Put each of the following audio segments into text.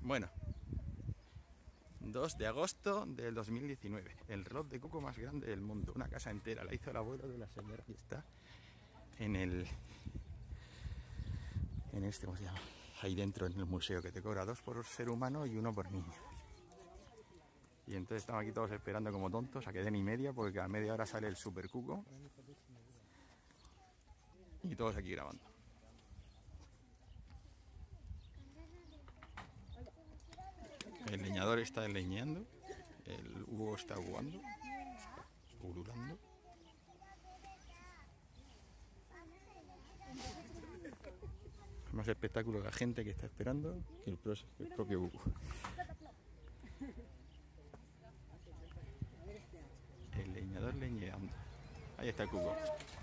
Bueno, 2 de agosto del 2019. El reloj de cuco más grande del mundo. Una casa entera. La hizo el abuelo de la señora que está en el... ¿cómo se llama? Ahí dentro en el museo, que te cobra 2 por ser humano y 1 por niño. Y entonces estamos aquí todos esperando como tontos a que den y media, porque a media hora sale el super cuco. Y todos aquí grabando. El leñador está leñando, el Hugo está jugando, ululando. Más espectáculo de la gente que está esperando que el propio Hugo. El leñador leñando. Ahí está el Hugo.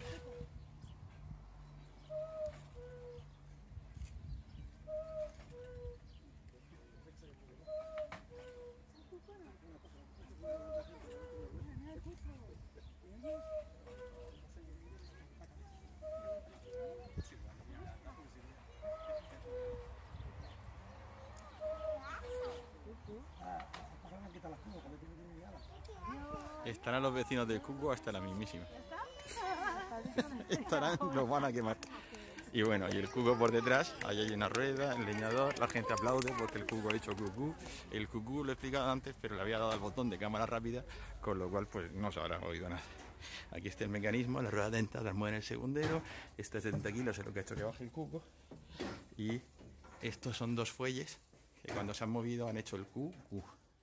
Estarán los vecinos del cuco hasta la mismísima. Estarán, los van a quemar. Y bueno, y el cuco por detrás, ahí hay una rueda, el leñador, la gente aplaude porque el cuco ha dicho cucú. El cucú lo he explicado antes, pero le había dado al botón de cámara rápida, con lo cual pues no se habrá oído nada. Aquí está el mecanismo, la rueda dentada mueve en el segundero, este 70 kilos es lo que ha hecho que baje el cuco. Y estos son 2 fuelles que cuando se han movido han hecho el cucú.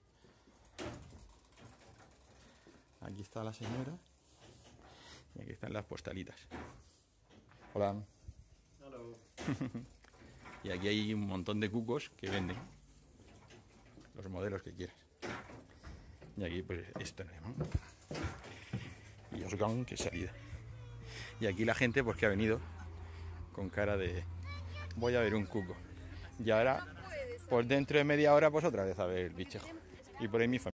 Aquí está la señora y aquí están las postalitas. Hola. Hello. Y aquí hay un montón de cucos que venden los modelos que quieras. Y aquí pues esto, ¿no? Y Osgan, que salida. Y aquí la gente pues que ha venido con cara de voy a ver un cuco. Y ahora pues dentro de media hora pues otra vez a ver el bichejo. Y por ahí mi familia.